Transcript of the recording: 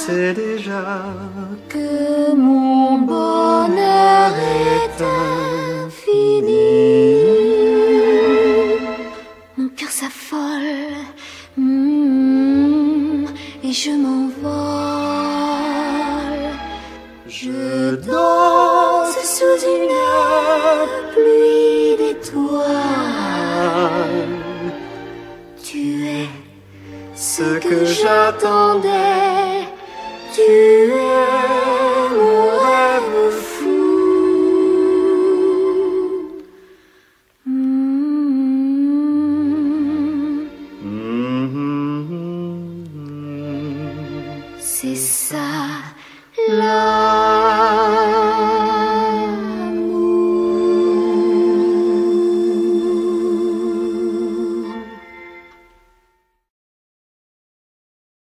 sais déjà que mon bonheur est infini. Mon cœur s'affole, et je m'envole. Je danse sous une pluie d'étoiles. Tu es ce que j'attendais. Tu es mon rêve fou. C'est ça, la